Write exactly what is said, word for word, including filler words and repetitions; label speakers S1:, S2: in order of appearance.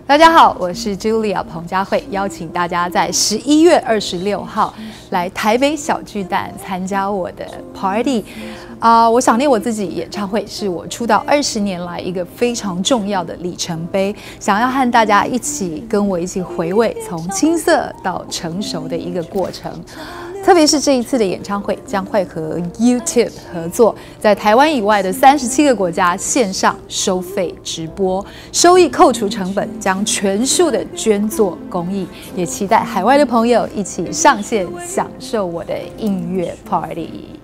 S1: 大家好，我是 Julia 彭佳慧，邀请大家在十一月二十六号来台北小巨蛋参加我的 party。啊、呃，我想念我自己演唱会是我出道二十年来一个非常重要的里程碑，想要和大家一起跟我一起回味从青涩到成熟的一个过程。特别是这一次的演唱会将会和 YouTube 合作，在台湾以外的三十七个国家线上收费直播，收益扣除成本，将全数的捐作公益。也期待海外的朋友一起上线享受我的音乐 party。